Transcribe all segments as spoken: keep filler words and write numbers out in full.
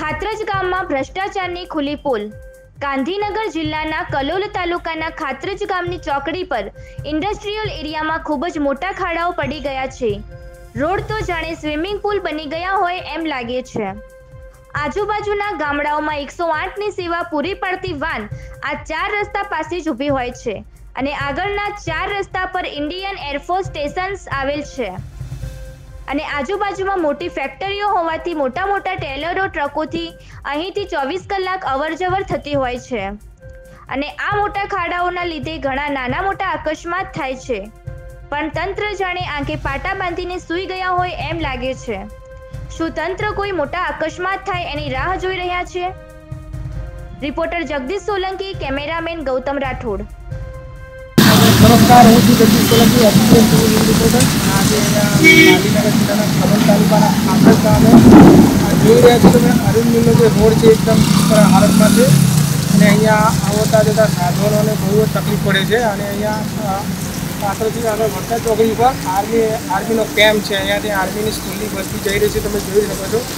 ખાત્રજ ગામમાં ભ્રષ્ટાચારની ખુલ્લી પોલ। ગાંધીનગર જિલ્લાના કલોલ તાલુકાના ખાત્રજ ગામની ચોકડી પર ઇન્ડસ્ટ્રીયલ એરિયામાં ખૂબ જ મોટા ખાડાઓ પડી ગયા છે। રોડ તો જાણે સ્વિમિંગ પુલ બની ગયા હોય એમ લાગે છે। આજુબાજુના ગામડાઓમાં એકસો આઠ ની સેવા પૂરી પાડતી વાન આ ચાર રસ્તા પાસે જ ઊભી હોય છે અને આગળના ચાર રસ્તા પર ઇન્ડિયન એરફોર્સ સ્ટેશન્સ આવેલ છે અને આજુબાજુમાં મોટી ફેક્ટરીઓ હોવાથી મોટા મોટા ટેલરો ટ્રકોથી અહીંથી ચોવીસ કલાક અવરજવર થતી હોય છે અને આ મોટા ખાડાઓના લીધે ઘણા નાના મોટા અકસ્માત થાય છે, પણ તંત્ર જાણે આંખે પાટા બાંધીને સૂઈ ગયા હોય એમ લાગે છે। શું તંત્ર કોઈ મોટા અકસ્માત થાય એની રાહ જોઈ રહ્યા છે? Reporter Jagdish Solanki, cameraman Gautam Rathod. नमस्कार, हूँ છું Jagdish Solanki, Express News reporter. આજે ગાંધીનગર જિલ્લાના કલોલ તાલુકાના ખાત્રજ ગામે જોઈ રહ્યા છો તમે અરુણ મિલનો જે રોડ છે એકદમ ખરાબ હાલતમાં છે અને અહીંયા આવતા જતા સાધનોને બહુ જ તકલીફ પડે છે અને અહીંયા ખાત્રજથી આગળ વરસાદ ચોકડી ઉપર આર્મી આર્મીનો કેમ્પ છે। અહીંયાથી આર્મીની સ્કૂલની બસથી જઈ રહી છે, તમે જોઈ શકો છો।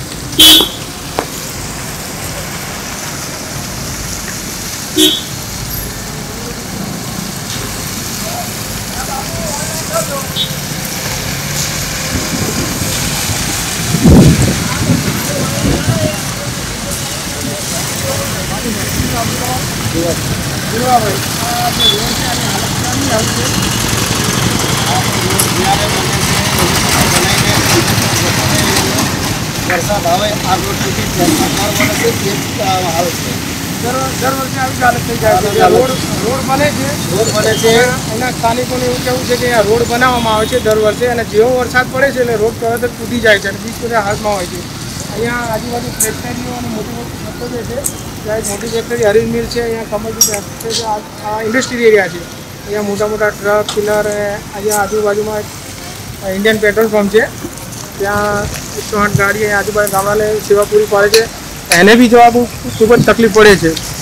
વરસાદ આવે આ રોડ સુધી દર વર્ષે હાલત છે દર દર વર્ષે આવી હાલત થઈ જાય છે। રોડ રોડ બને છે રોડ બને છે એના સ્થાનિકોને એવું કહેવું છે કે રોડ બનાવવામાં આવે છે દર વર્ષે અને જેવો વરસાદ પડે છે એટલે રોડ તરત જ તૂટી જાય છે અને બીજ બધા હાલતમાં હોય છે। અહીંયા આજુબાજુ ફેક્ટરીઓ અને મોટી મોટી ફેક્ટરીઓ છે, ત્યાં એક મોટી ફેક્ટરી હરીન મિલ છે, અહીંયા કમલજી ફેક્ટરી છે, આ ઇન્ડસ્ટ્રી એરિયા છે। અહીંયા મોટા મોટા ટ્રક પિલર, અહીંયા આજુબાજુમાં ઇન્ડિયન પેટ્રોલ પંપ છે, ત્યાં એકસો આઠ ગાડી આજુબાજુ ગામડાને સેવા પૂરી પાડે છે, એને બી જવા બહુ ખૂબ જ તકલીફ પડે છે।